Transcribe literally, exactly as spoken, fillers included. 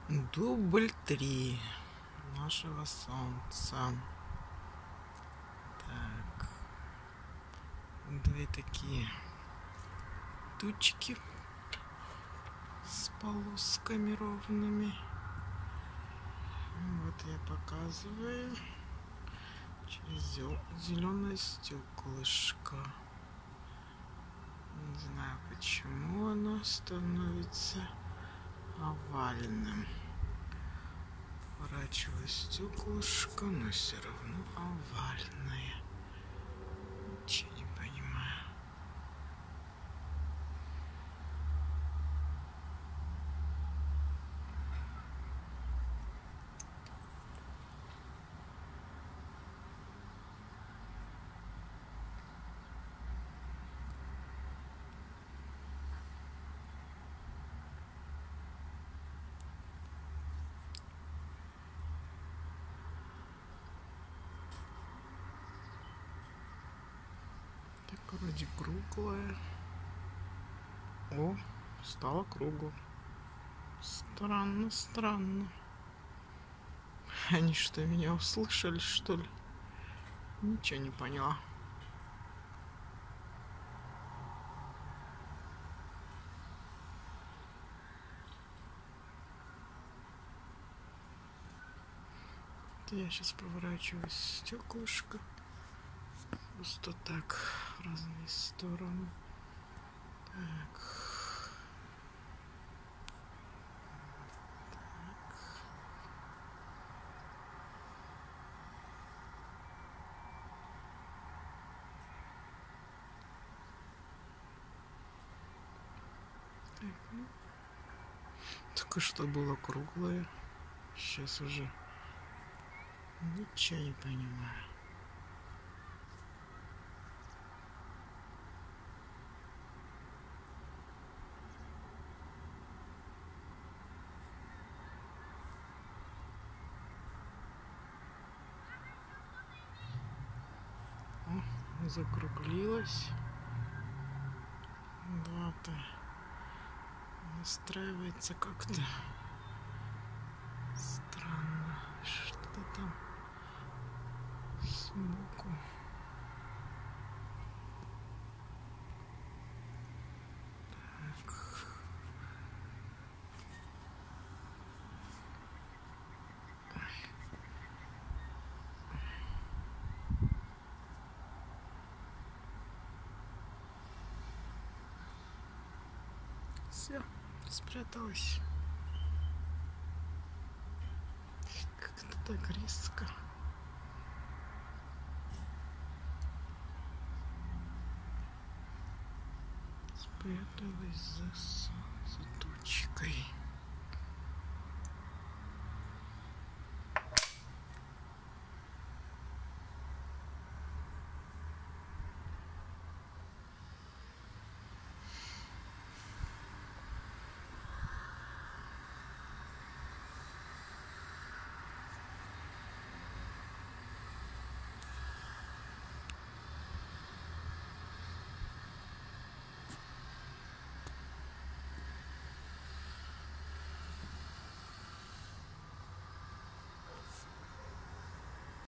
Дубль три нашего солнца. Так, две такие тучки с полосками ровными. Вот я показываю через зеленое стеклышко. Не знаю, почему оно становится овальным. Поворачиваю стеклышко, но все равно овальное. Ничего не понимаю. Так, вроде круглая. О, стало круглым. Странно, странно. Они что, меня услышали, что ли? Ничего не поняла. Я сейчас поворачиваю стеклышко. Просто так, в разные стороны. Так. Так, ну. Только что было круглое. Сейчас уже ничего не понимаю. О, закруглилась. Да-то настраивается как-то странно. Что-то там сбоку. Так. Все, спряталась. Как-то так резко. Спряталась за, за тучкой.